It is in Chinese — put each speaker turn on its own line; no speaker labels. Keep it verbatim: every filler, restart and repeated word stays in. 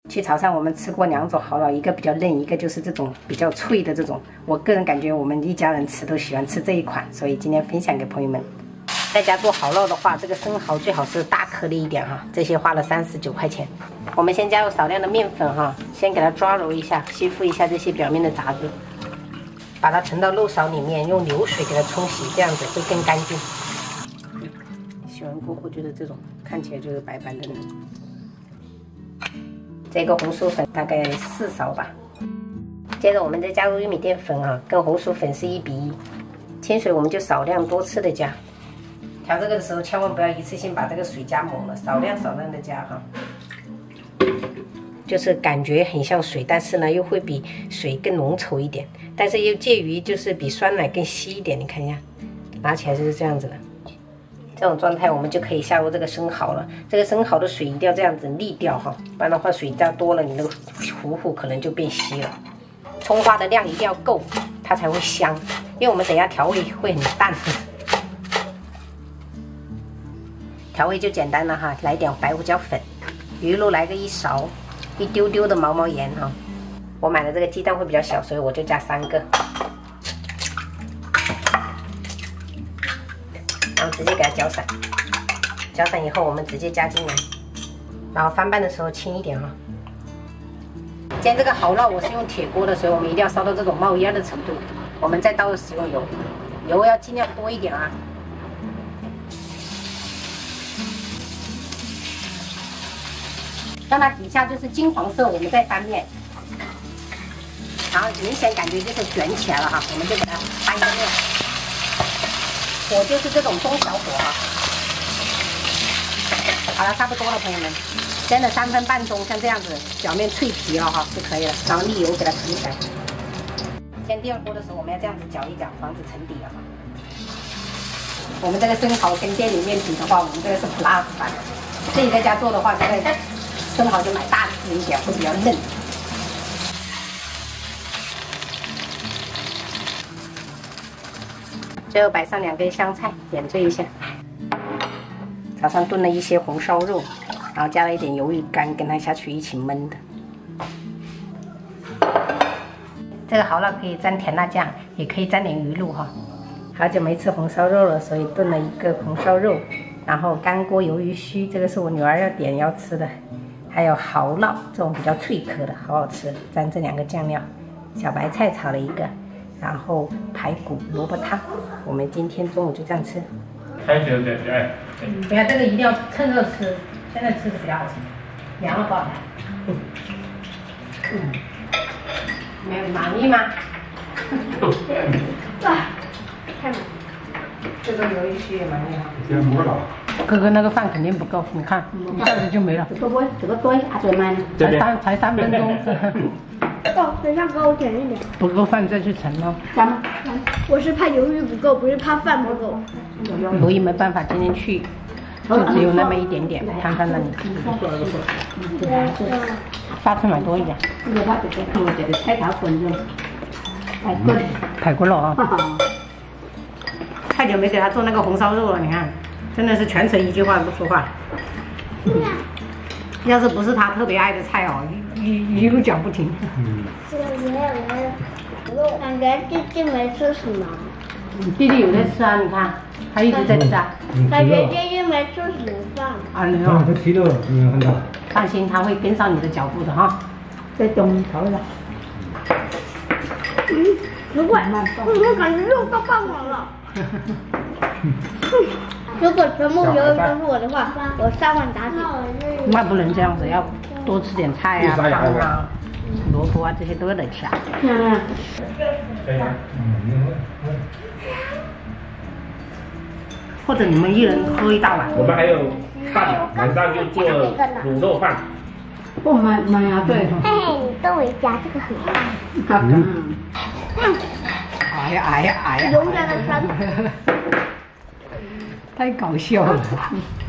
去潮汕我们吃过两种蚝烙，一个比较嫩，一个就是这种比较脆的这种。我个人感觉我们一家人吃都喜欢吃这一款，所以今天分享给朋友们。在家做蚝烙的话，这个生蚝最好是大颗粒一点哈，这些花了三十九块钱。我们先加入少量的面粉哈，先给它抓揉一下，吸附一下这些表面的杂质，把它盛到漏勺里面，用流水给它冲洗，这样子会更干净。洗完过后就是这种，看起来就是白白嫩嫩。这个红薯粉大概四勺吧。接着我们再加入玉米淀粉啊，跟红薯粉是一比一。清水我们就少量多次的加。调这个的时候千万不要一次性把这个水加猛了，少量少量的加哈。就是感觉很像水，但是呢又会比水更浓稠一点，但是又介于就是比酸奶更稀一点。你看一下，拿起来就是这样子的。这种状态我们就可以下入这个生蚝了。这个生蚝的水一定要这样子沥掉哈，不然的话水加多了，你那个糊糊可能就变稀了。葱花的量一定要够，它才会香，因为我们等一下调味会很淡。调味就简单了哈，来点白胡椒粉，鱼露来个一勺，一丢丢的毛毛盐哈。我买的这个鸡蛋会比较小，所以我就加三个。然后直接给它搅散，搅散以后我们直接加进来，然后翻拌的时候轻一点哈。今天这个蚝烙我是用铁锅的，所以我们一定要烧到这种冒烟的程度。我们再倒入食用油，油要尽量多一点啊。让它底下就是金黄色，我们再翻面，然后明显感觉就是卷起来了哈，我们就给它翻一个面。火就是这种中小火哈。好了，差不多了，朋友们，煎了三分半钟，像这样子，表面脆皮了哈就可以了。然后沥油给它盛起来。煎第二锅的时候，我们要这样子搅一搅，防止沉底了哈。我们这个生蚝跟店里面比的话，我们这个是 plus 版。自己在家做的话，这个生蚝就买大只一点，会比较嫩。最后摆上两根香菜，点缀一下。早上炖了一些红烧肉，然后加了一点鱿鱼干，跟它下去一起焖的。这个蚝烙可以沾甜辣酱，也可以沾点鱼露哈。好久没吃红烧肉了，所以炖了一个红烧肉，然后干锅鱿鱼须，这个是我女儿要点要吃的。还有蚝烙这种比较脆壳的，好好吃，沾这两个酱料。小白菜炒了一个，然后排骨萝卜汤，我们今天中午就这样吃。
开学感觉哎，
不要这个一定要趁热吃，现在吃是比较好吃，凉了不好吃。嗯，没有满意吗？哇，太满。这个鱿鱼须也满意哈。
先摸了。
哥哥那个饭肯定不够，你看一下子就没了。
这个这个多啊，最慢。
才三才三分钟。
哦，等一下给我点一点。
不够饭再去盛咯。
加吗？
我是怕鱿鱼不够，不是怕饭不够。
所以没办法，今天去就只有那么一点点，摊贩那里。下次买多一点。
这个它这个我这个菜头粉就排骨。
排骨了啊！太久没给他做那个红烧肉了，你看。真的是全程一句话不说话。要是不是他特别爱的菜哦，一一路讲不停。
嗯。这个没有没有，感觉弟弟没吃什么。
弟弟有在吃啊，你看，他一直在吃啊。
感觉弟弟没吃什么饭。
啊，没有。
他吃了，嗯，很大。
放心，他会跟上你的脚步的哈。
在中头了。
嗯，不会，我感觉肉都放完了。如果全部鱿鱼都是我的话，我三碗打底。
那不能这样子，要多吃点菜啊、汤啊、萝卜啊，这些都得吃啊。
嗯。
或者你们一人喝一大碗。
我们还有饭，晚上就做卤肉饭。
不买买呀，对。
嘿嘿，你跟我夹这个很棒。
嗯。
哎呀哎呀哎呀！
永远的山。
太搞笑了。